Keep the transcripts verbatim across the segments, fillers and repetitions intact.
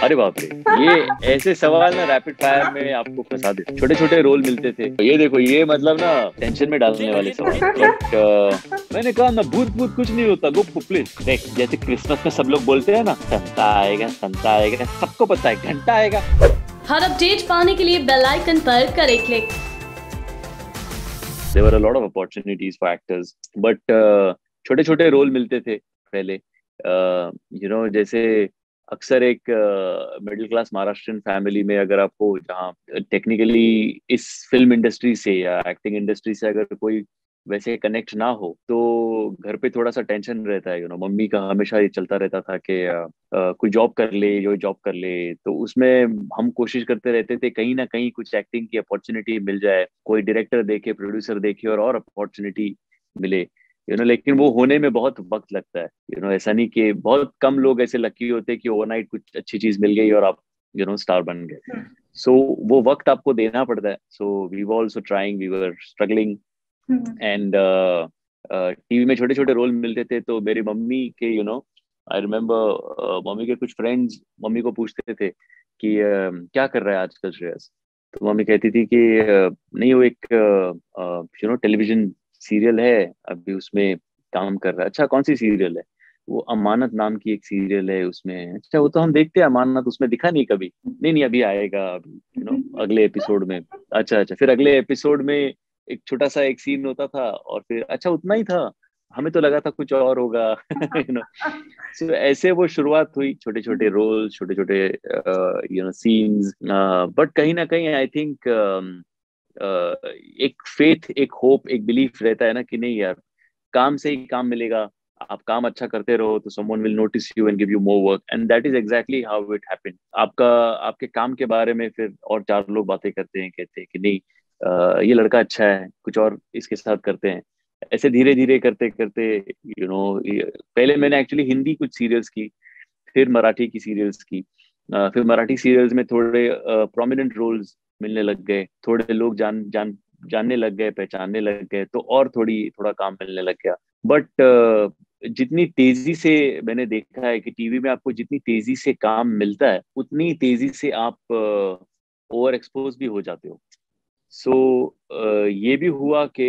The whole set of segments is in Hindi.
अरे बाप रे, ये ऐसे सवाल ना रैपिड फायर में आपको फंसा दे। छोटे छोटे रोल मिलते थे, ये देखो, ये मतलब ना टेंशन में डालने वाले सवाल। बट uh, मैंने कहा ना, भूत भूत कुछ नहीं होता, गो प्लीज देख। जैसे क्रिसमस में सब लोग बोलते हैं ना, संता आएगा संता आएगा, सबको पता है घंटा आएगा। हर अपडेट पाने के लिए बेल आइकन पर करें click. There were a lot of opportunities for actors, but uh, छोटे छोटे रोल मिलते थे पहले। यू नो जैसे अक्सर एक मिडिल क्लास महाराष्ट्रियन फैमिली में अगर आपको, जहाँ टेक्निकली इस फिल्म इंडस्ट्री से या एक्टिंग इंडस्ट्री से अगर कोई वैसे कनेक्ट ना हो, तो घर पे थोड़ा सा टेंशन रहता है। यू नो मम्मी का हमेशा ये चलता रहता था कि uh, uh, कोई जॉब कर ले, जो जॉब कर ले। तो उसमें हम कोशिश करते रहते थे कहीं ना कहीं कुछ एक्टिंग की अपॉर्चुनिटी मिल जाए, कोई डायरेक्टर देखे, प्रोड्यूसर देखे और और अपॉर्चुनिटी मिले। यू नो लेकिन वो होने में बहुत वक्त लगता है। यू नो ऐसा नहीं कि, बहुत कम लोग ऐसे लकी होते कि ओवरनाइट कुछ अच्छी चीज मिल गई और आप यू नो स्टार बन गए। सो वो वक्त आपको देना पड़ता है। So we were also trying, we were struggling. And TV में छोटे छोटे रोल मिलते थे, तो मेरी मम्मी के, यू नो आई रिमेम्बर, मम्मी के कुछ फ्रेंड्स मम्मी को पूछते थे कि uh, क्या कर रहा है आजकल श्रेयस। तो मम्मी कहती थी कि uh, नहीं, वो एक यू नो टेलीविजन सीरियल है, अभी उसमें काम कर रहा है। अच्छा, कौन सी सीरियल है? वो अमानत नाम की एक सीरियल है, उसमें। अच्छा, वो तो हम देखते हैं अमानत, उसमें दिखा नहीं कभी। नहीं नहीं, अभी आएगा, अभी यू नो अगले एपिसोड में। अच्छा अच्छा, फिर अगले एपिसोड में एक छोटा सा एक सीन होता था, और फिर अच्छा उतना ही था, हमें तो लगा था कुछ और होगा। यू नो सो ऐसे वो शुरुआत हुई, छोटे छोटे रोल, छोटे छोटे यू नो सीन्स। बट कहीं ना कहीं आई थिंक एक फेथ, एक होप, एक बिलीफ रहता है ना कि नहीं यार, काम से ही काम मिलेगा। आप काम अच्छा करते रहो तो someone will notice you and give you more work, and that is exactly how it happened. आपका, आपके काम के बारे में फिर और चार लोग बातें करते हैं, कहते हैं कि नहीं, uh, ये लड़का अच्छा है, कुछ और इसके साथ करते हैं। ऐसे धीरे धीरे करते करते, यू नो पहले मैंने एक्चुअली हिंदी कुछ सीरियल्स की, फिर मराठी की सीरियल्स की। अ, फिर मराठी सीरियल्स में थोड़े प्रोमिनेंट रोल्स मिलने लग गए, थोड़े लोग जान जान जानने लग गए, पहचानने लग गए, तो और थोड़ी थोड़ा काम मिलने लग गया। बट जितनी तेजी से मैंने देखा है कि टीवी में आपको जितनी तेजी से काम मिलता है, उतनी तेजी से आप ओवर एक्सपोज भी हो जाते हो। सो so, uh, ये भी हुआ कि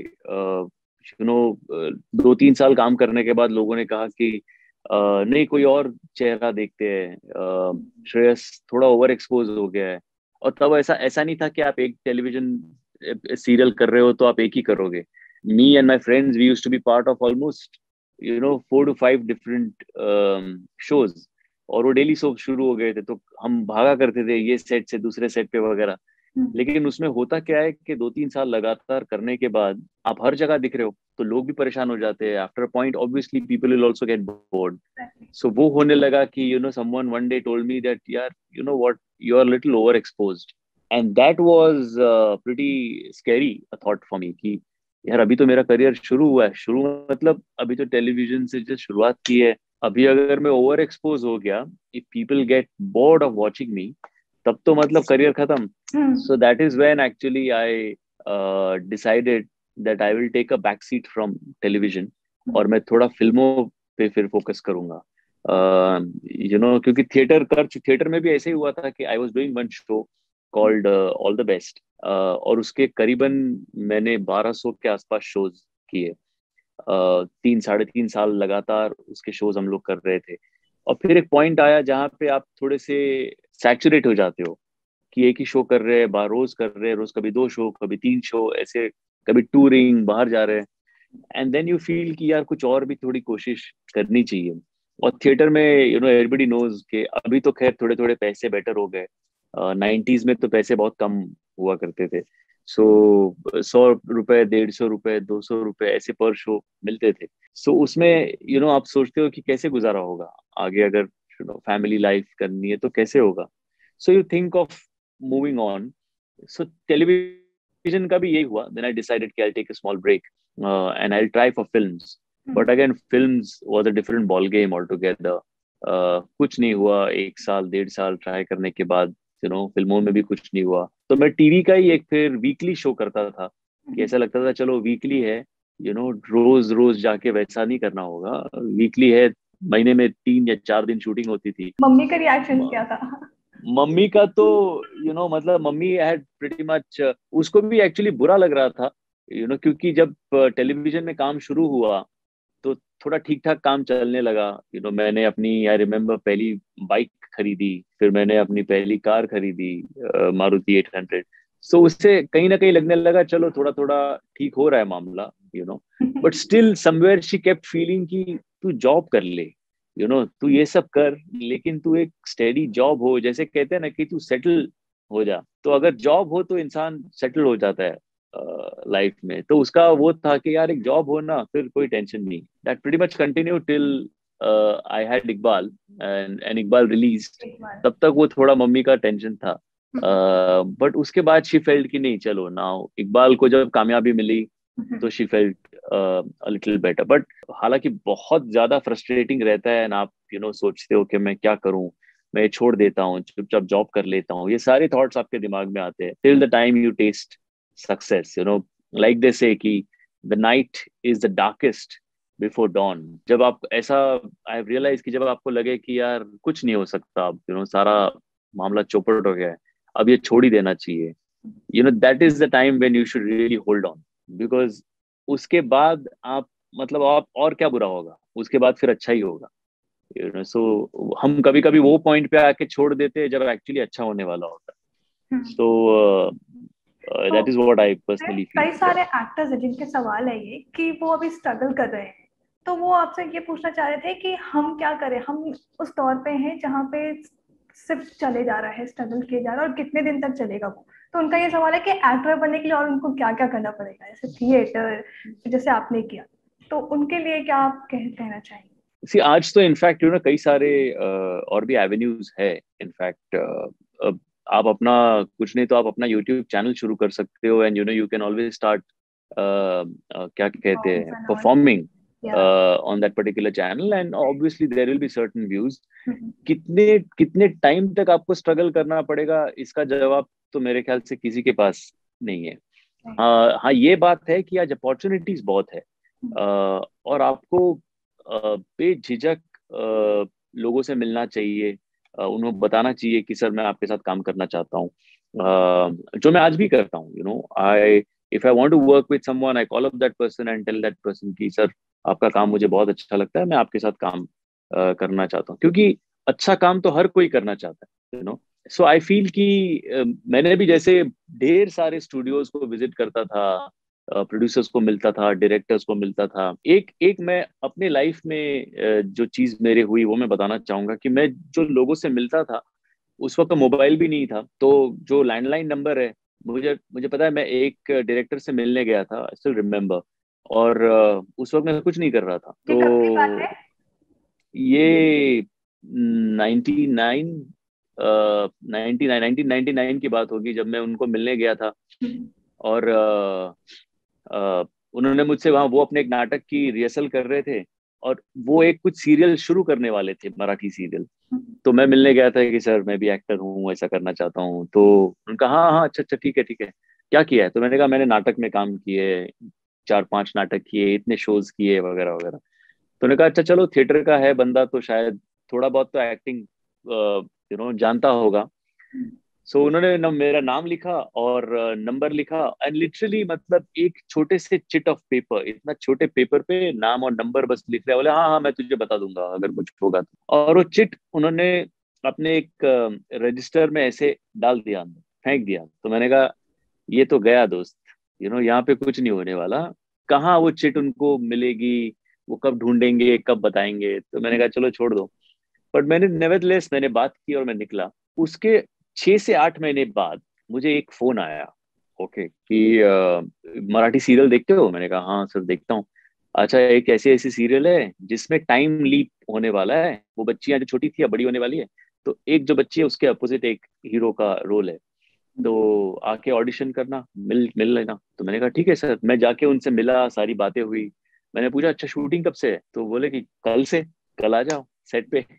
यू नो दो तीन साल काम करने के बाद लोगों ने कहा कि uh, नहीं, कोई और चेहरा देखते हैं, uh, श्रेयस थोड़ा ओवर एक्सपोज हो गया है। और तब ऐसा ऐसा नहीं था कि आप एक टेलीविजन सीरियल कर रहे हो तो आप एक ही करोगे। Me and my friends, we used to be part of almost you know four to five different shows, और वो डेली शो शुरू हो गए थे, तो हम भागा करते थे ये सेट से दूसरे सेट पे वगैरह। लेकिन उसमें होता क्या है कि दो तीन साल लगातार करने के बाद आप हर जगह दिख रहे हो, तो लोग भी परेशान हो जाते हैं। After point obviously people will also get bored. So वो होने लगा कि you know someone one day told me that यार, you know what, you are little over exposed. And that was pretty scary thought for me कि यार, अभी तो मेरा करियर शुरू हुआ है। शुरू मतलब अभी तो टेलीविजन से जो शुरुआत की है, अभी अगर मैं ओवर एक्सपोज हो गया, if people get bored of watching me, तब तो मतलब करियर खत्म। So that is when actually I decided that I will take a back seat from television, और मैं थोड़ा फिल्मों पे फिर फोकस करूंगा। यू नो क्योंकि थिएटर कर थिएटर में भी ऐसे ही हुआ था कि I was doing one show called all the best, और उसके करीबन मैंने बारह सौ के आसपास शोज किए। uh, तीन साढ़े तीन साल लगातार उसके शोज हम लोग कर रहे थे। और फिर एक पॉइंट आया जहाँ पे आप थोड़े से सैचुरेट हो जाते हो कि एक ही शो कर रहे हैं, बार रोज कर रहे हैं, रोज कभी दो शो, कभी तीन शो, ऐसे कभी टूरिंग बाहर जा रहे हैं। एंड देन यू फील कि यार कुछ और भी थोड़ी कोशिश करनी चाहिए। और थिएटर में यू नो एवरीबडी नोज के अभी तो खैर थोड़े थोड़े पैसे बेटर हो गए। नाइन्टीज में तो पैसे बहुत कम हुआ करते थे। सो सौ रुपए, डेढ़ सौ रुपए, दो सौ रुपए ऐसे पर शो मिलते थे। सो so, उसमें यू नो आप सोचते हो कि कैसे गुजारा होगा आगे, अगर यू नो फैमिली लाइफ करनी है तो कैसे होगा। So you think of moving on. So television का भी यही हुआ। देन आई डिसाइडेड कि I take a small break and I try for films. But again films was a different ball game all together. कुछ नहीं हुआ, एक साल डेढ़ साल ट्राई करने के बाद यू नो फिल्मों में भी कुछ नहीं हुआ। तो मैं टीवी का ही एक फिर वीकली शो करता था कि ऐसा लगता था चलो वीकली है, यू नो रोज रोज जाके वैसा नहीं करना होगा, वीकली है, महीने में तीन या चार दिन शूटिंग होती थी। मम्मी का रिएक्शन क्या था? मम्मी का तो यू you नो know, मतलब मम्मी हैड प्रीटी मच, उसको भी एक्चुअली बुरा लग रहा था यू you नो know, क्योंकि जब टेलीविजन में काम शुरू हुआ तो थोड़ा ठीक ठाक काम चलने लगा। यू नो मैंने अपनी, आई रिमेम्बर, पहली बाइक खरीदी, फिर मैंने अपनी पहली कार खरीदी, मारुति एट हंड्रेड। सो उससे कहीं ना कहीं लगने लगा चलो थोड़ा थोड़ा ठीक हो रहा है मामला, you know but still somewhere she kept feeling कि तू जॉब कर ले, यू नो तू ये सब कर, लेकिन तू एक स्टेडी जॉब हो, जैसे कहते हैं ना कि तू सेटल हो जा। तो अगर जॉब हो तो इंसान सेटल हो जाता है लाइफ uh, में। तो उसका वो था कि यार एक जॉब हो ना, फिर कोई टेंशन नहीं। That pretty much continue till I had Iqbal and and Iqbal release. तब तक वो थोड़ा मम्मी का टेंशन था, बट uh, उसके बाद शी फेल्ट कि नहीं चलो नाउ, इकबाल को जब कामयाबी मिली तो she felt a little better. But हालांकि बहुत ज्यादा फ्रस्ट्रेटिंग रहता है ना, आप यू नो सोचते हो कि मैं क्या करूं, मैं छोड़ देता हूँ, चुपचाप जॉब कर लेता हूँ, ये सारे थॉट्स आपके दिमाग में आते हैं till the time you taste success. You know like they say कि the night is the darkest before dawn. जब आप ऐसा, आई हैव रियलाइज कि जब आपको लगे कि यार कुछ नहीं हो सकता, अब यू नो सारा मामला चौपट हो गया है, अब ये छोड़ ही देना चाहिए, you know that is the time when you should really hold on. Because उसके बाद आप, मतलब आप और क्या बुरा होगा, उसके बाद फिर अच्छा ही होगा, यू नो सो हम कभी कभी वो पॉइंट पे आके छोड़ देते हैं जब एक्चुअली अच्छा होने वाला होता है। So that is what I personally feel. कई सारे एक्टर्स हैं जिनके सवाल है ये कि वो अभी स्ट्रगल कर रहे हैं, तो वो आपसे ये पूछना चाह रहे थे कि हम क्या करें, हम उस दौर पे हैं जहाँ पे सिर्फ चले जा रहा है, स्ट्रगल किए जा रहा है, और कितने दिन तक चलेगा वो। तो उनका ये सवाल है कि एक्टर बनने के लिए और उनको क्या क्या करना पड़ेगा, जैसे थिएटर जैसे आपने किया, तो उनके लिए क्या आप कह, कहना चाहेंगे? सी आज तो इनफैक्ट यू नो कई सारे uh, और भी एवेन्यूज है। इनफैक्ट uh, आप अपना, कुछ नहीं तो आप अपना यूट्यूब चैनल शुरू कर सकते हो, and you know you can always start क्या कहते हैं performing on that particular channel, and obviously there will be certain views. कितने कितने टाइम तक आपको स्ट्रगल करना पड़ेगा, इसका जवाब तो मेरे ख्याल से किसी के पास नहीं है। uh, हाँ ये बात है कि आज अपॉर्चुनिटीज बहुत है, uh, और आपको बेझिझक लोगों से मिलना चाहिए, उन्हें बताना चाहिए कि सर मैं आपके साथ काम करना चाहता हूँ, जो मैं आज भी करता हूँ। You know I if I want to work with someone, I call up that person and tell that person कि सर आपका काम मुझे बहुत अच्छा लगता है, मैं आपके साथ काम uh, करना चाहता हूँ, क्योंकि अच्छा काम तो हर कोई करना चाहता है। You know so I feel कि uh, मैंने भी जैसे ढेर सारे स्टूडियोज को विजिट करता था, प्रोड्यूसर्स uh, को मिलता था, डायरेक्टर्स को मिलता था। एक एक मैं अपने लाइफ में uh, जो चीज मेरे हुई वो मैं बताना चाहूंगा कि मैं जो लोगों से मिलता था, उस वक्त मोबाइल भी नहीं था, तो जो लैंडलाइन नंबर है, मुझे मुझे पता है मैं एक डायरेक्टर से मिलने गया था, आई स्टिल रिमेम्बर, और uh, उस वक्त मैं कुछ नहीं कर रहा था। ये तो कब की बात है? ये ninety nine ninety nine nineteen ninety nine की बात होगी जब मैं उनको मिलने गया था। और uh, Uh, उन्होंने मुझसे वहां, वो अपने एक नाटक की रिहर्सल कर रहे थे, और वो एक कुछ सीरियल शुरू करने वाले थे, मराठी सीरियल। तो मैं मिलने गया था कि सर मैं भी एक्टर हूँ, ऐसा करना चाहता हूँ। तो उनका हाँ हाँ अच्छा अच्छा ठीक है ठीक है, क्या किया है? तो मैंने कहा मैंने नाटक में काम किए, चार पांच नाटक किए, इतने शोज किए वगैरह वगैरह। तो उन्होंने कहा अच्छा चलो थिएटर का है बंदा तो शायद थोड़ा बहुत तो एक्टिंग यू नो जानता होगा। सो so, उन्होंने न मेरा नाम लिखा और नंबर लिखा, एंड लिटरली मतलब एक छोटे से चिट ऑफ पेपर, इतना छोटे पेपर पे नाम और नंबर बस लिख रहे, बोले हाँ हाँ मैं तुझे बता दूंगा अगर कुछ होगा तो। और वो चिट उन्होंने अपने एक रजिस्टर में ऐसे डाल दिया, अंदर फेंक दिया। तो मैंने कहा ये तो गया दोस्त, यू नो यहाँ पे कुछ नहीं होने वाला, कहाँ वो चिट उनको मिलेगी, वो कब ढूंढेंगे, कब बताएंगे। तो मैंने कहा चलो छोड़ दो। बट मैंने नेवरदलेस मैंने बात की और मैं निकला। उसके छह से आठ महीने बाद मुझे एक फोन आया, ओके, कि uh, मराठी सीरियल देखते हो? मैंने कहा हाँ सर देखता हूँ। अच्छा एक ऐसी ऐसी सीरियल है जिसमें टाइम लीप होने वाला है, वो बच्चियां जो छोटी थी या बड़ी होने वाली है, तो एक जो बच्ची है उसके अपोजिट एक हीरो का रोल है, तो आके ऑडिशन करना, मिल मिल लेना। तो मैंने कहा ठीक है सर। मैं जाके उनसे मिला, सारी बातें हुई। मैंने पूछा अच्छा शूटिंग कब से है? तो बोले कि कल से, कल आ जाओ सेट पे।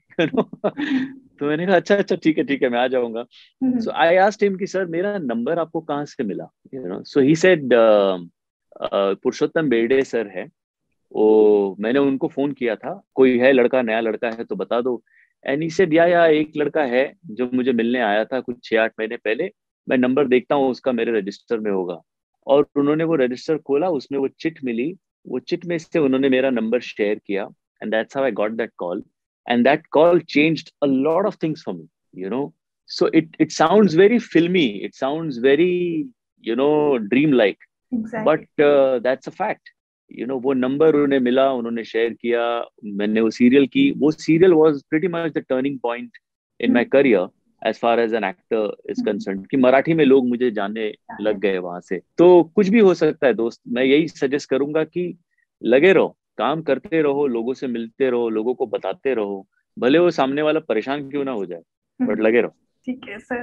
तो मैंने कहा अच्छा अच्छा ठीक है ठीक है मैं आ जाऊंगा। सो आई आस्क्ड हिम कि सर मेरा नंबर आपको कहाँ से मिला, you know so he said Purushottam Berde sir है, वो मैंने उनको फोन किया था, कोई है लड़का, नया लड़का है तो बता दो। एंड ही सेड या या एक लड़का है जो मुझे मिलने आया था कुछ छह आठ महीने पहले, मैं नंबर देखता हूँ उसका मेरे रजिस्टर में होगा। और उन्होंने वो रजिस्टर खोला, उसमें वो चिट मिली, वो चिट में से उन्होंने मेरा नंबर शेयर किया, and that's how I got that call. And that call changed a lot of things for me, you know. So it it sounds very filmy, it sounds very, you know, dream like, but exactly. That's a fact. You know, वो नंबर उन्हें मिला, उन्होंने शेयर किया, मैंने वो सीरियल की, वो serial was pretty much the turning point in my career as far as an actor is concern, कि मराठी में लोग मुझे जानने लग गए वहां से। तो कुछ भी हो सकता है दोस्त, मैं यही सजेस्ट करूंगा कि लगे रहो, काम करते रहो, लोगों से मिलते रहो, लोगों को बताते रहो, भले वो सामने वाला परेशान क्यों ना हो जाए, बट लगे रहो। ठीक है sir.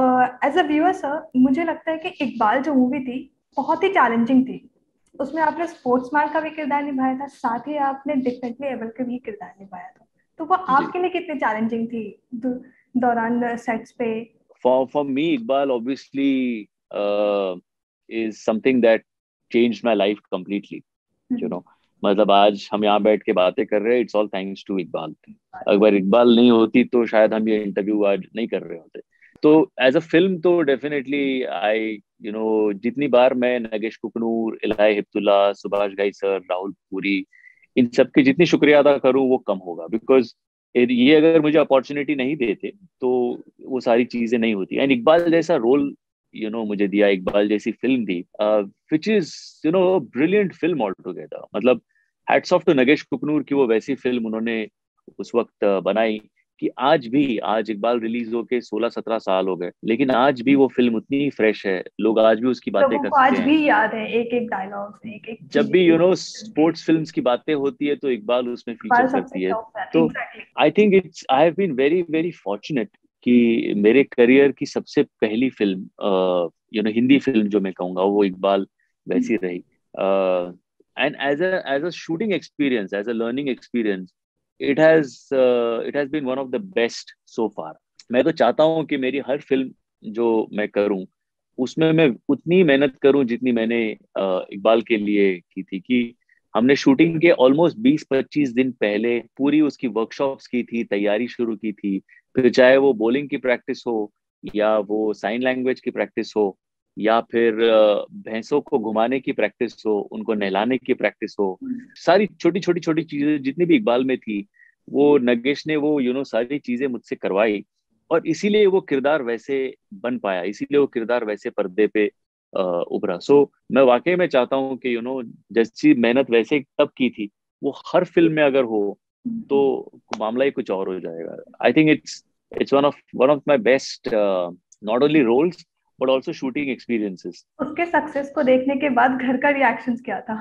As a viewer sir, मुझे लगता है कि इकबाल जो मूवी थी बहुत ही चैलेंजिंग थी। उसमें आपने स्पोर्ट्समैन का भी किरदार निभाया था, साथ ही आपने डिफरेंटली एबल का भी किरदार निभाया था। तो वो जी, आपके लिए कितनी चैलेंजिंग थी दौ- दौरान सेट्स पे? for for me, Iqbal obviously uh, is something that changed my life completely, you know. मतलब आज हम यहाँ बैठ के बातें कर रहे हैं, it's all thanks to Iqbal. अगर इकबाल नहीं होती तो शायद हम ये इंटरव्यू आज नहीं कर रहे होते। तो एज अ फिल्म तो डेफिनेटली आई, यू नो, जितनी बार मैं नगेश कुकनूर, इलाही हिब्तुल्ला, सुभाष घई सर, राहुल पुरी, इन सब की जितनी शुक्रिया अदा करूं वो कम होगा, बिकॉज ये अगर मुझे अपॉर्चुनिटी नहीं देते तो वो सारी चीजें नहीं होती। एंड इकबाल जैसा रोल, यू नो, मुझे दिया, इकबाल जैसी फिल्म दी, which is, you know, brilliant film all together. मतलब hats off to Nagesh Kukunoor की वो वैसी फिल्म उन्होंने उस वक्त uh, बनाई कि आज भी, आज इकबाल रिलीज होके सोलह सत्रह साल हो गए, लेकिन आज भी वो फिल्म उतनी ही फ्रेश है, लोग आज भी उसकी बातें लोगों को करते आज हैं। भी याद है एक एक डायलॉग, एक एक जब चीज, भी, यू एक नो, एक स्पोर्ट्स फिल्म्स की बातें होती है तो इकबाल उसमें फीचर इकबाल सबसे करती है। टॉप है। तो exactly. I think it's, I have been very very fortunate कि मेरे करियर की सबसे पहली film, you know, Hindi film जो मैं कहूँगा वो इकबाल वैसी रही। And as a as a shooting experience, as a learning experience, it has it has been one of the best so far. मैं तो चाहता हूँ कि मेरी हर फिल्म जो मैं करूँ उसमें मैं उतनी मेहनत करूं जितनी मैंने अ, इकबाल के लिए की थी। कि हमने शूटिंग के ऑलमोस्ट बीस पच्चीस दिन पहले पूरी उसकी वर्कशॉप्स की थी, तैयारी शुरू की थी। फिर चाहे वो बॉलिंग की प्रैक्टिस हो, या वो साइन लैंग्वेज की प्रैक्टिस हो, या फिर अ, भैंसों को घुमाने की प्रैक्टिस हो, उनको नहलाने की प्रैक्टिस हो, सारी छोटी छोटी छोटी चीजें जितनी भी इकबाल में थी, वो नगेश ने वो, यू नो, सारी चीजें मुझसे करवाई। और इसीलिए वो किरदार वैसे बन पाया, इसीलिए वो किरदार वैसे पर्दे पे अ, उभरा। सो so, मैं वाकई में चाहता हूँ कि, यू नो, जैसी मेहनत वैसे तब की थी वो हर फिल्म में अगर हो तो मामला ही कुछ और हो जाएगा। I think it's it's one of one of my best not only roles but also shooting experiences. उसके सक्सेस को देखने के बाद घर का रिएक्शन क्या था?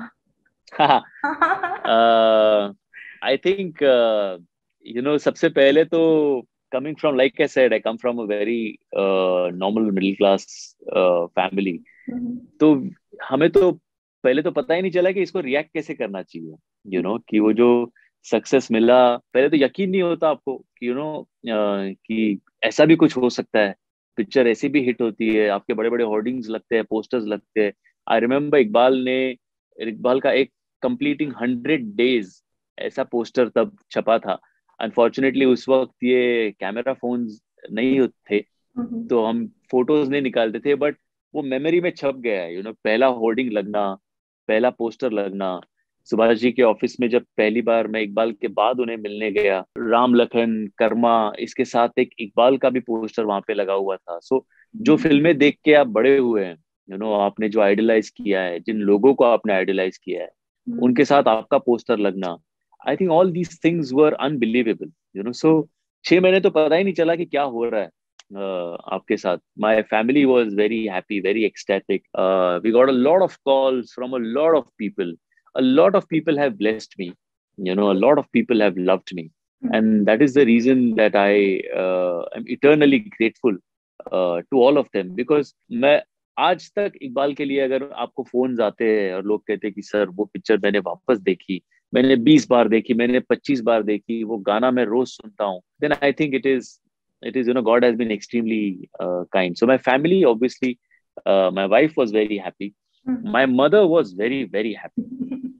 आई थिंक, यू नो, सबसे पहले तो, coming from, like I said, I come from a very uh, normal middle class uh, family. तो हमें तो पहले तो पता ही नहीं चला कि इसको रिएक्ट कैसे करना चाहिए, यू you नो know, कि वो जो सक्सेस मिला, पहले तो यकीन नहीं होता आपको कि, यू you नो know, कि ऐसा भी कुछ हो सकता है, पिक्चर ऐसी भी हिट होती है, आपके बड़े बड़े होर्डिंग्स लगते हैं, पोस्टर्स लगते हैं। आई रिमेम्बर इकबाल ने, इकबाल का एक कंप्लीटिंग हंड्रेड डेज ऐसा पोस्टर तब छपा था। अनफॉर्चुनेटली उस वक्त ये कैमरा फोन्स नहीं थे तो हम फोटोज नहीं निकालते थे, बट वो मेमोरी में छप गया है, यू नो, पहला होर्डिंग लगना, पहला पोस्टर लगना। सुभाष जी के ऑफिस में जब पहली बार मैं इकबाल के बाद उन्हें मिलने गया, राम लखन कर्मा, इसके साथ एक इकबाल का भी पोस्टर वहां पे लगा हुआ था। सो जो फिल्में देख के आप बड़े हुए हैं, यू नो, आपने जो आइडलाइज किया है, जिन लोगों को आपने आइडलाइज किया है, उनके साथ आपका पोस्टर लगना, I think all these things were unbelievable, you know. सो छह महीने तो पता ही नहीं चला कि क्या हो रहा है uh, आपके साथ। My family was very happy, very ecstatic. Uh, we got a lot of calls from a lot of people. A lot of people have blessed me, you know, a lot of people have loved me, and that is the reason that I uh, am eternally grateful uh, to all of them, because मैं आज तक इकबाल के लिए, अगर आपको फोन आते हैं और लोग कहते हैं कि सर वो पिक्चर मैंने वापस देखी, मैंने बीस बार देखी, मैंने पच्चीस बार देखी, वो गाना मैं रोज सुनता हूँ, then I think it is it is, you know, God has been extremely uh, kind. So my family, obviously, uh, my wife was very happy, my mother was very very happy,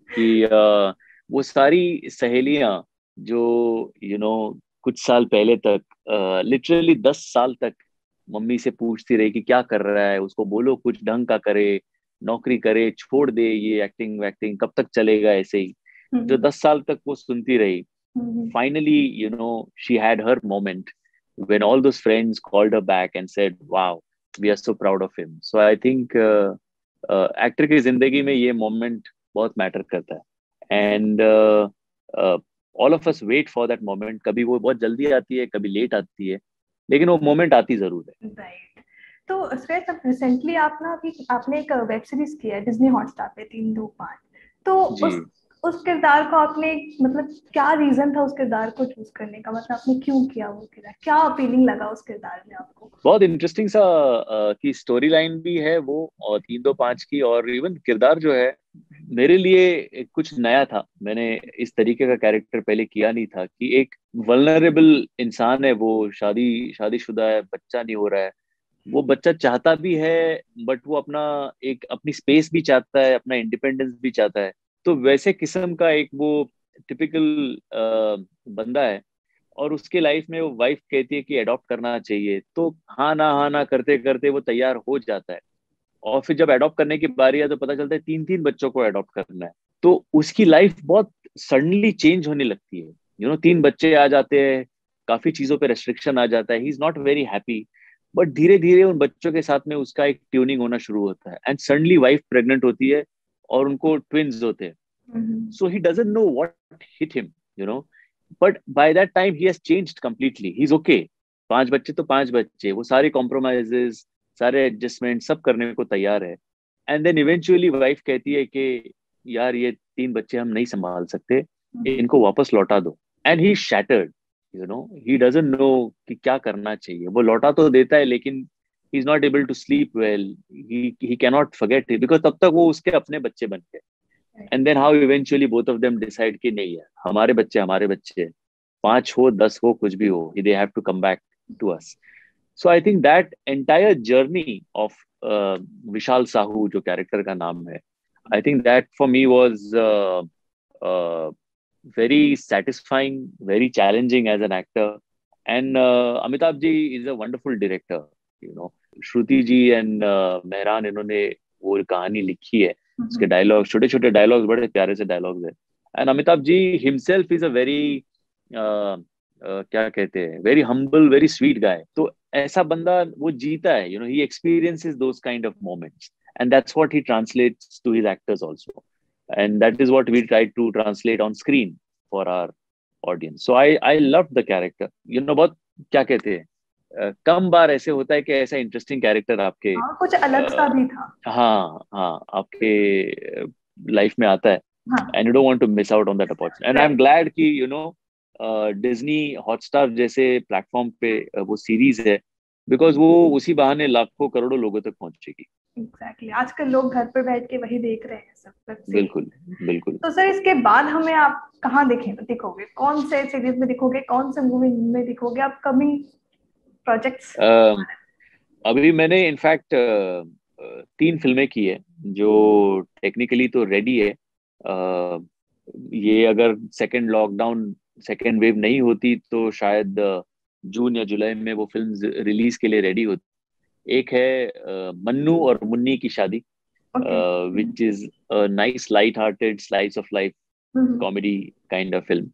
कि uh, वो सारी सहेलियां जो यू you नो know, कुछ साल पहले तक लिटरली uh, दस साल तक मम्मी से पूछती रही कि क्या कर रहा है, उसको बोलो कुछ ढंग का करे, नौकरी करे, छोड़ दे ये एक्टिंग वैक्टिंग, कब तक चलेगा ऐसे ही, जो हम्म, दस साल तक वो सुनती रही. हम्म, Finally, you know, she had her moment when all those friends called her back and said, "Wow, we are so proud of him." So I think uh, uh, actor की जिंदगी में ये moment बहुत मैटर करता है. And uh, uh, all of us wait for that moment. कभी वो बहुत जल्दी आती है, कभी लेट आती है, लेकिन वो moment आती जरूर है. राइट. तो श्रेयस, अब रिसेंटली आप ना अभी आपने एक वेब सीरीज किया है डिज्नी हॉटस्टार पे, तीन दो पाँच. तो जी. उस उस किरदार को आपने, मतलब क्या रीजन था उस किरदार को चूज करने का, मतलब आपने क्यों किया वो किरदार, क्या अपीलिंग लगा उस किरदार में आपको? बहुत इंटरेस्टिंग सा uh, की स्टोरी लाइन भी है वो, और तीन दो पाँच की, और इवन किरदार जो है मेरे लिए कुछ नया था. मैंने इस तरीके का कैरेक्टर पहले किया नहीं था कि एक वल्नरेबल इंसान है, वो शादी शादीशुदा है, बच्चा नहीं हो रहा है, वो बच्चा चाहता भी है, बट वो अपना एक अपनी स्पेस भी चाहता है, अपना इंडिपेंडेंस भी चाहता है. तो वैसे किस्म का एक वो टिपिकल बंदा है, और उसके लाइफ में वो वाइफ कहती है कि अडॉप्ट करना चाहिए, तो हाँ ना हाँ ना करते करते वो तैयार हो जाता है. और फिर जब अडॉप्ट करने की बारी है तो पता चलता है तीन तीन बच्चों को अडॉप्ट करना है. तो उसकी लाइफ बहुत सडनली चेंज होने लगती है. यू नो तीन बच्चे आ जाते हैं, काफी चीजों पे रेस्ट्रिक्शन आ जाता है, he is not very happy. But धीरे धीरे उन बच्चों के साथ में उसका एक ट्यूनिंग होना शुरू होता है, एंड सडनली वाइफ प्रेग्नेंट होती है और उनको ट्विंस होते हैं. हम्म, So he doesn't know what hit him, you know. But by that time he has changed completely. He's okay. पांच बच्चे तो पांच बच्चे, वो सारे कॉम्प्रोमाइजेस, सारे एडजस्टमेंट सब करने को तैयार है. एंड देन इवेंचुअली वाइफ कहती है कि यार ये तीन बच्चे हम नहीं संभाल सकते, इनको वापस लौटा दो. And he shattered, you know, he doesn't know कि क्या करना चाहिए. वो लौटा तो देता है, लेकिन he is not able to sleep well, he he can not forget it, because तब तक वो उसके अपने बच्चे बन गए. And then how eventually both of them decide कि नहीं यार, हमारे बच्चे हमारे बच्चे, पांच हो दस हो कुछ भी हो, they have to come back to us. So I think that entire journey of Vishal Sahu, जो कैरेक्टर का नाम है, I think that for me was very satisfying, very challenging as an actor. And uh, Amitabh ji is a wonderful director. You know, Shruti ji and uh, Mehran, इन्होंने वो कहानी लिखी है. उसके डायलॉग, छोटे छोटे डायलॉग्स, बड़े प्यारे से डायलॉग्स है. And Amitabh ji himself is a very, क्या कहते हैं, very humble, very sweet guy. तो ऐसा बंदा वो जीता है, you know, he experiences those kind of moments, and that's what he translates to his actors also. And that is what we try to translate on screen for our audience. So I I loved the character. You know, बहुत क्या कहते हैं, uh, कम बार ऐसे होता है कि ऐसा इंटरेस्टिंग कैरेक्टर आपके हाँ, कुछ अलग सा uh, भी था. हाँ हाँ आपके लाइफ में आता है, हाँ, and you don't want to miss out on that opportunity. And I'm right. glad कि you know डिज्नी हॉटस्टार जैसे प्लेटफॉर्म पे uh, वो सीरीज है, बिकॉज वो उसी बहाने लाखों करोड़ों लोगों तक पहुंचेगी. Exactly exactly. आजकल लोग घर पर बैठ के वही देख रहे हैं सब वेब सीरीज. बिल्कुल बिल्कुल. तो सर इसके बाद हमें आप कहाँ देखें दिखोगे, कौन से सीरीज में दिखोगे, कौन से मूवी में दिखोगे, आप कमिंग प्रोजेक्ट्स? uh, अभी मैंने इनफैक्ट तीन फिल्में की है जो टेक्निकली तो रेडी है. uh, ये अगर सेकेंड लॉकडाउन, सेकेंड वेव नहीं होती तो शायद uh, जून या जुलाई में वो फिल्म रिलीज के लिए रेडी होती. एक है uh, मन्नू और मुन्नी की शादी, which is nice light hearted slice of life comedy kind of film.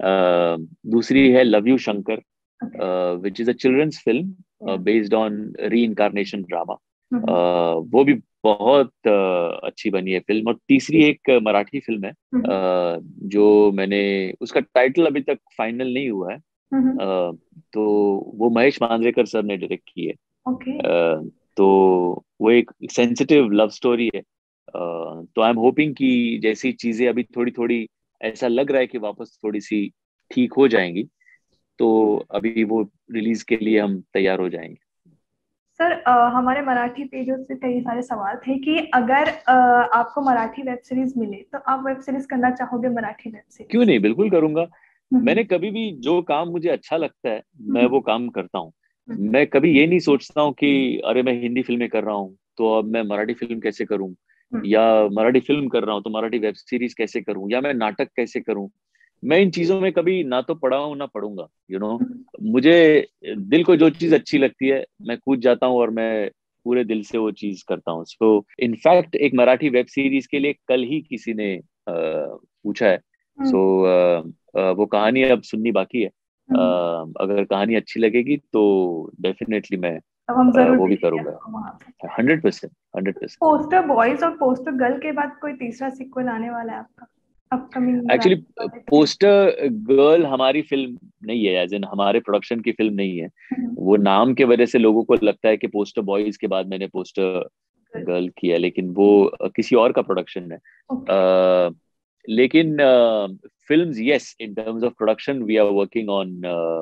दूसरी है love you Shankar, which is a children's film based on reincarnation drama. वो भी बहुत uh, अच्छी बनी है फिल्म. और तीसरी एक मराठी फिल्म है uh, जो मैंने, उसका टाइटल अभी तक फाइनल नहीं हुआ है, uh, तो वो महेश मांजरेकर सर ने डायरेक्ट की है. okay. uh, तो वो एक सेंसिटिव लव स्टोरी है. uh, तो आई एम होपिंग कि जैसी चीजें अभी थोड़ी थोड़ी ऐसा लग रहा है कि वापस थोड़ी सी ठीक हो जाएंगी, तो अभी वो रिलीज के लिए हम तैयार हो जाएंगे. सर uh, हमारे मराठी पेजों से कई सारे सवाल थे कि अगर uh, आपको मराठी वेब सीरीज मिले तो आप वेब सीरीज करना चाहोगे मराठी वेब सीरीज? क्यों नहीं, बिल्कुल करूंगा. मैंने कभी भी जो काम मुझे अच्छा लगता है मैं वो काम करता हूँ. मैं कभी ये नहीं सोचता हूँ कि अरे मैं हिंदी फिल्में कर रहा हूँ तो अब मैं मराठी फिल्म कैसे करूँ. हम्म, या मराठी फिल्म कर रहा हूँ तो मराठी वेब सीरीज कैसे करूँ, या मैं नाटक कैसे करूँ, मैं इन चीजों में कभी ना तो पढ़ा हूँ ना पढ़ूंगा, यू नो। हम्म, मुझे दिल को जो चीज अच्छी लगती है मैं कूद जाता हूँ और मैं पूरे दिल से वो चीज करता हूँ। सो इनफैक्ट एक मराठी वेब सीरीज के लिए कल ही किसी ने अ, पूछा है। हम्म, सो वो कहानी अब सुननी बाकी है। अ, हम्म। अगर कहानी अच्छी लगेगी तो डेफिनेटली मैं अब हम अ, जरूर वो भी देखेंगे करूंगा। आपको वहां पे। Hundred percent, hundred percent. Poster boys और पोस्टर गर्ल के बाद कोई तीसरा सीक्वल आने वाला है आपका upcoming actually Marathi? Poster girl हमारी फिल्म नहीं है, एज इन हमारे प्रोडक्शन की फिल्म नहीं है। हम्म, वो नाम के वजह से लोगों को लगता है कि पोस्टर बॉयज के बाद मैंने पोस्टर good, गर्ल किया, लेकिन वो अ, किसी और का प्रोडक्शन है। okay, अ, लेकिन films, yes, in terms of production we are working on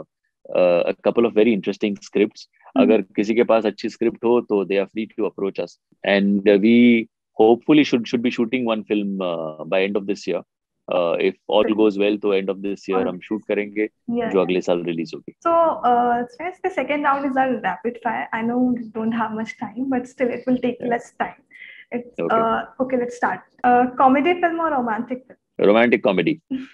a couple of very interesting scripts. Hmm, अगर किसी के पास अच्छी स्क्रिप्ट हो तो they are free to approach us, and uh, we hopefully should should be shooting one film uh, by end of this year. Uh, if all goes well तो end of this year और हम शूट करेंगे, yeah, जो yeah. अगले साल रिलीज होगी। So, uh, since the second round is our rapid fire, I know you don't have much time, but still it will take Yeah. less time. It's Okay. uh, okay. Let's start. Uh, comedy film or romantic Romantic comedy. film?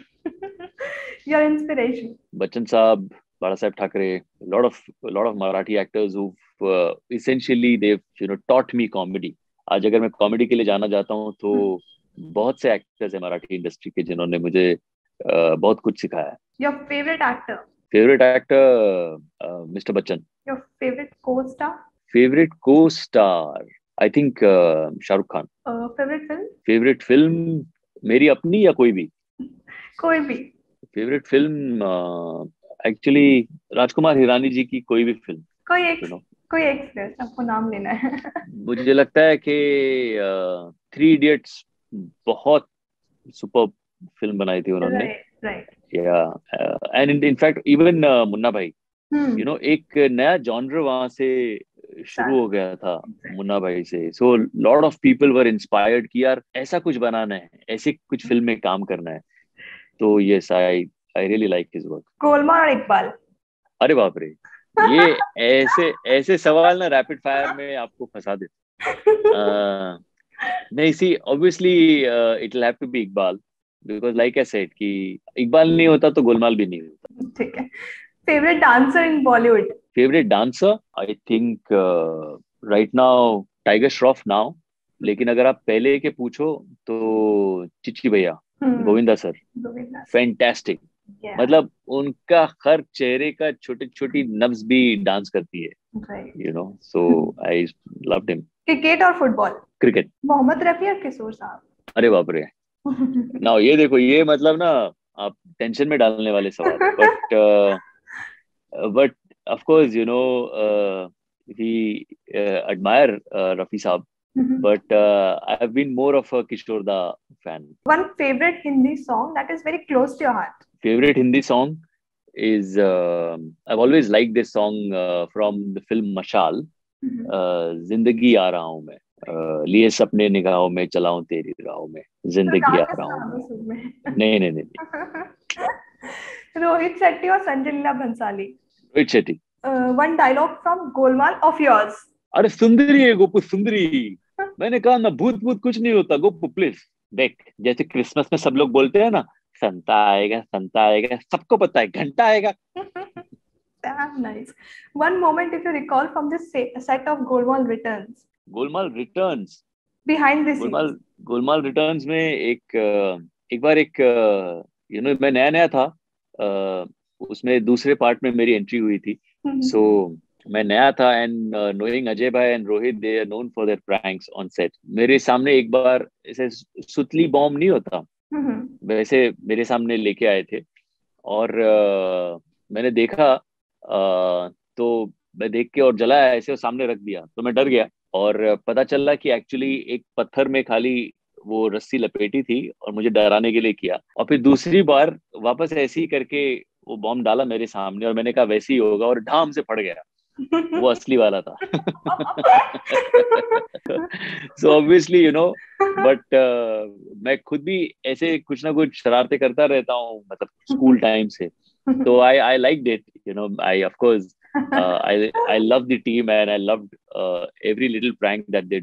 Your inspiration. Bachchan साहब, Bala Saheb Thackeray, a lot of a lot of Marathi actors who've uh, essentially they've you know taught me comedy. आज अगर मैं कॉमेडी के लिए जाना चाहता हूँ तो Hmm. बहुत से एक्टर्स है मराठी इंडस्ट्री के जिन्होंने मुझे uh, बहुत कुछ सिखाया है। Your favorite actor. Favourite actor mister Bachchan. Your favorite co-star. Favourite co-star, I think Shahrukh Khan. Uh, favorite film. Favourite film मेरी अपनी या कोई भी? कोई भी. Favourite film actually Rajkumar Hirani ji की कोई भी फिल्म, कोई एक यू नो। कोई एक फिल्म आपको नाम लेना है. मुझे लगता है कि थ्री इडियट्स बहुत सुपर फिल्म बनाई थी उन्होंने। Right, right. Yeah and in fact even Munna Bhai, Hmm. You know, एक नया जॉनर वहां से शुरू Sad. हो गया था मुन्ना भाई से। So lot of people were inspired कि यार ऐसा कुछ बनाना है, ऐसे कुछ फिल्म में काम करना है। तो yes, I I really like his work. Golmaal और इकबाल. अरे बाप रे, ये ऐसे ऐसे सवाल ना रैपिड फायर में आपको फंसा देते। अह, नहीं, see obviously it will have to be Iqbal, because like I said कि इकबाल नहीं होता तो गोलमाल भी नहीं होता। ठीक है. Favourite dancer in Bollywood. Favourite dancer, I think right now Tiger Shroff now, लेकिन अगर आप पहले के पूछो तो चिच्ची भैया, गोविंदा सर, गोविंदा. फैंटास्टिक। मतलब उनका हर चेहरे का छोटी छोटी नब्ज भी डांस करती है, right. You know. So I loved him. Cricket और फुटबॉल. क्रिकेट। मोहम्मद रफी और किशोर साहब. अरे बाप रे, ना ये देखो, ये मतलब ना आप टेंशन में डालने वाले सवाल है, but but of course you know we admire Rafi Sahab, but uh, I have been more of a Kishore Da fan. One favorite Hindi song that is very close to your heart. Favorite Hindi song is uh, I've always liked this song uh, from the film Mashal. uh, जिंदगी आ रहा हूँ मैं, uh, लिए सपने निगाहों में चलाऊं तेरी राहों में, जिंदगी आ रहा हूँ मैं। नहीं नहीं नहीं। रोहित शेट्टी और Sanjay Leela Bhansali. Rohit Shetty. One dialogue from Golmaal of yours. अरे सुंदरी है गोपू सुंदरी, मैंने कहा ना भूत भूत कुछ नहीं होता गोपू प्लीज। देख, जैसे क्रिसमस में सब लोग बोलते हैं ना, संता आएगा संता आएगा, सबको पता है घंटा आएगा। Damn nice. One moment if you recall from this set of Golmaal Returns. Golmaal returns. Behind the scenes. Golmaal Golmaal returns में एक एक बार एक यू नो मैं नया नया था, उसमें दूसरे पार्ट में मेरी एंट्री हुई थी। सो मैं नया था and knowing Ajay Bhai and Rohit, they are known for their pranks on set. मेरे सामने एक बार ऐसे सुतली बॉम्ब नहीं होता वैसे मेरे सामने लेके आए थे, और uh, मैंने देखा, uh, तो मैं देख के और जलाया ऐसे और सामने रख दिया, तो मैं डर गया और पता चला कि एक्चुअली एक पत्थर में खाली वो रस्सी लपेटी थी और मुझे डराने के लिए किया। और फिर दूसरी बार वापस ऐसे ही करके वो बॉम्ब डाला मेरे सामने और मैंने कहा वैसे ही होगा, और ढाम से फट गया। वो असली वाला था। So obviously you know, but मैं खुद भी ऐसे कुछ ना कुछ शरारतें करता रहता हूँ, मतलब स्कूल टाइम से। तो I I liked it, you know. I of course I I love the team and I loved every little prank that they do.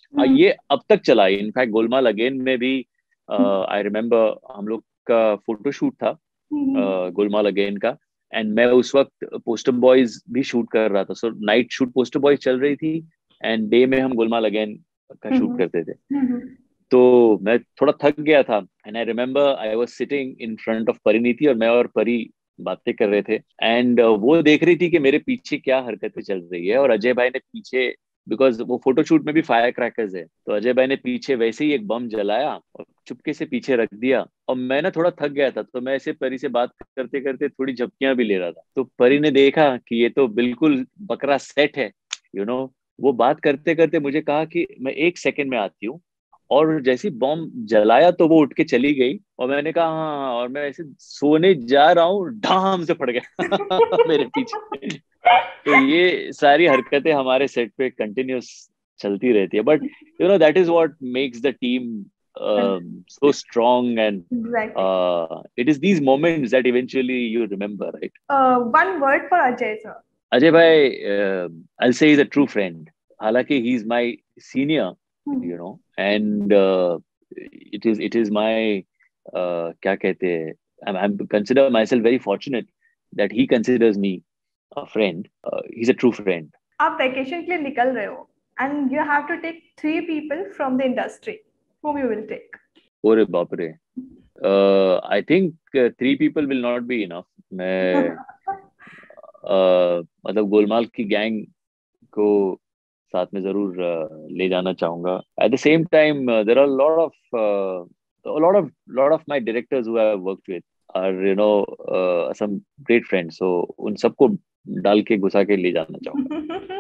uh, ये अब तक चला है. इनफैक्ट गोलमाल अगेन में भी आई रिमेम्बर हम लोग का फोटोशूट था गोलमाल अगेन का, एंड मैं उस वक्त पोस्टर बॉयज भी शूट कर रहा था. So night shoot poster boys चल रही थी एंड डे में हम गोलमाल अगेन का शूट करते थे. तो मैं थोड़ा थक गया था and I remember I was sitting in front of Parineeti और मैं और परी बातें कर रहे थे एंड uh, वो देख रही थी कि मेरे पीछे क्या हरकतें चल रही है. और अजय भाई ने पीछे, बिकॉज वो फोटोशूट में भी फायर क्रैकर्स है, तो अजय भाई ने पीछे वैसे ही एक बम जलाया और चुपके से पीछे रख दिया. और मैं ना थोड़ा थक गया था तो मैं ऐसे परी से बात करते करते थोड़ी झपकियां भी ले रहा था. तो परी ने देखा कि ये तो बिल्कुल बकरा सेट है, यू you नो know, वो बात करते करते मुझे कहा कि मैं एक सेकंड में आती हूँ. और जैसी बॉम्ब जलाया तो वो उठ के चली गई और मैंने कहा हाँ हाँ, और मैं ऐसे सोने जा रहा हूँ, ढाम से पड़ गया मेरे पीछे. तो ये सारी हरकतें हमारे सेट पे कंटिन्यूस चलती रहती है. But you know that is what makes the team so strong, and Exactly. uh, it is these moments that eventually you remember, right? Uh, one word for Ajay sir. Ajay bhai, uh, I'll say he's a true friend. Halanki he's my senior, hmm. you know, and uh, it is it is my uh, kya kehte hain, I'm, I'm consider myself very fortunate that he considers me a friend. Uh, he's a true friend. आप vacation के लिए निकल रहे हो and you have to take three people from the industry. Whom you will take? Ore baap re. Uh, I think uh, three people will not be enough. मैं uh, मतलब गोलमाल की गैंग को साथ में जरूर uh, ले जाना चाहूंगा. At the same time, uh, there are a lot of uh, a lot of lot of my directors who I have worked with are you know uh, some great friends. So उन सबको डाल के घुसा के ले जाना चाहूंगा.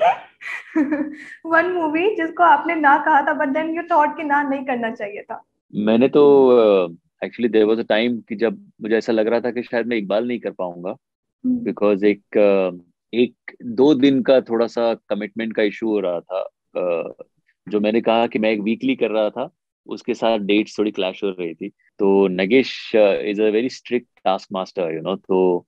वन मूवी जिसको आपने ना कहा था बट देन यू थॉट कि ना नहीं करना चाहिए था. मैंने तो actually there was a time कि जब मुझे ऐसा लग रहा था कि शायद मैं इकबाल नहीं कर पाऊंगा बिकॉज hmm. एक uh, एक दो दिन का थोड़ा सा कमिटमेंट का इशू हो रहा था. uh, जो मैंने कहा कि मैं एक वीकली कर रहा था उसके साथ डेट्स थोड़ी क्लैश हो रही थी. तो Nagesh is a very strict task master, you know. तो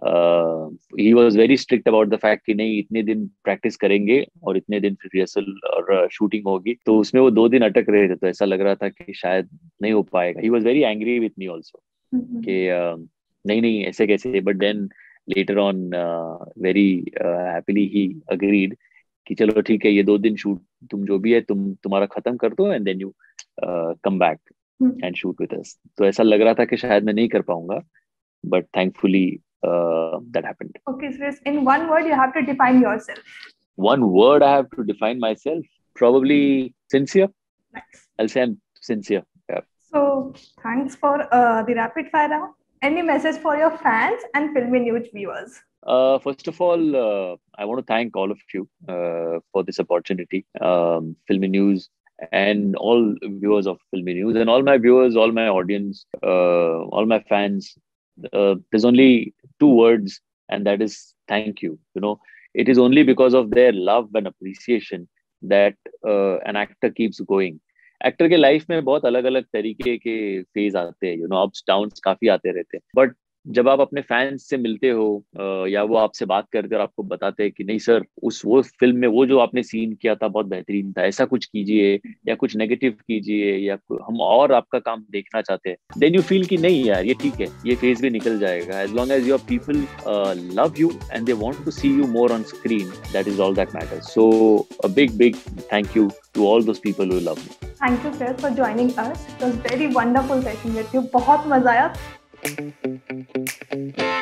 he was very strict about the fact कि नहीं इतने दिन प्रैक्टिस करेंगे और इतने दिन फिर रिहर्सल और शूटिंग होगी. तो उसमें वो दो दिन अटक रहे थे तो ऐसा लग रहा था कि शायद नहीं हो पाएगा. He was very angry with me also कि uh, नहीं नहीं ऐसे कैसे. But then later on very happily he agreed कि चलो ठीक है ये दो दिन शूट तुम जो भी है तुम तुम्हारा खत्म कर दो and then you come back and shoot with us. तो ऐसा लग रहा था कि शायद मैं नहीं कर पाऊंगा but thankfully Uh, that happened. Okay, so in one word you have to define yourself. One word I have to define myself, probably sincere. Nice. I'll say I'm sincere. Yeah. So thanks for uh, the rapid fire round. Any message for your fans and Filmy News viewers? Uh, first of all, uh, I want to thank all of you uh, for this opportunity. Um, Filmy News and all viewers of Filmy News and all my viewers, all my audience, uh, all my fans. Uh, there's only two words and that is thank you. You know, it is only because of their love and appreciation that uh, an actor keeps going. Actor के लाइफ में बहुत अलग अलग तरीके के फेज आते हैं, यू नो, अप्स डाउन्स काफी आते रहते हैं. बट जब आप अपने फैंस से मिलते हो या वो आपसे बात करते और आपको बताते हैं कि नहीं सर उस वो फिल्म में वो जो आपने सीन किया था बहुत बेहतरीन था, ऐसा कुछ कीजिए या कुछ नेगेटिव कीजिए या हम और आपका काम देखना चाहते हैं, देन यू फील कि नहीं यार ये ठीक है, ये फेज भी निकल जाएगा. As long as your people love you and they want to see you more on screen, that is all that matters. So a big big thank you to all those people who love me. Thank you sir for joining us. It was very wonderful session with you. बहुत मजा आया.